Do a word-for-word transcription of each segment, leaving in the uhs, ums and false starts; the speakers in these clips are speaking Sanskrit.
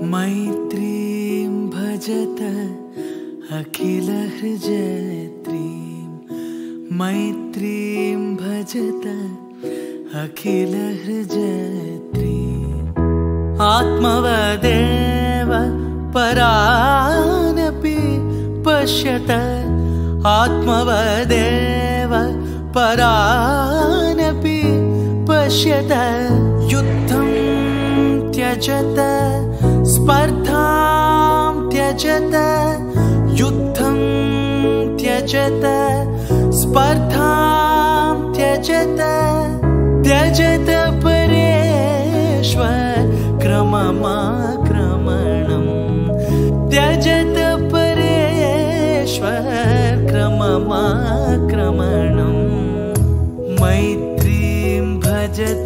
मैत्रीं भजत अखिलहृजयत्रीं मैत्रीं भजत अखिलहृजयत्रीम् आत्मवदेव परानपि पश्यत आत्मवदेव परानपि पश्यत युद्धं त्यजत स्पर्धां त्यजत युद्धं त्यजत स्पर्धां त्यजत त्यजत परेश्वर क्रममाक्रमणं त्यजत परेश्वर क्रममाक्रमणं मैत्रीं भजत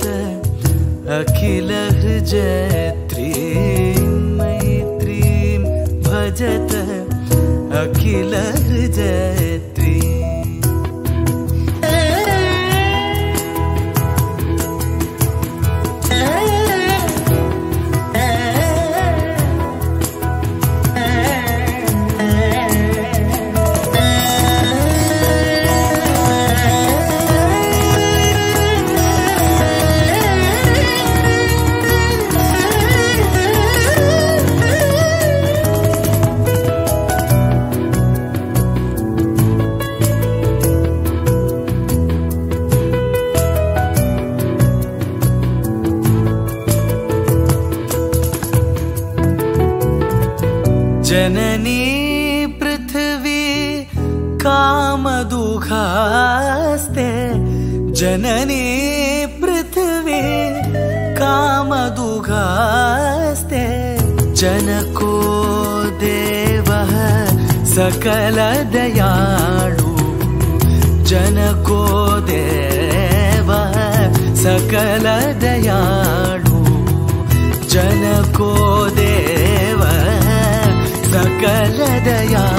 अखिलहृजयत्रीं मैत्रीं भजत अखिलहृजयत्रीम् जननी पृथ्वी कामदुघास्ते जननी पृथ्वी कामदुघास्ते जनको देवः सकल दयालु जनको देवः सकल दयालु जनको देवः सकल दया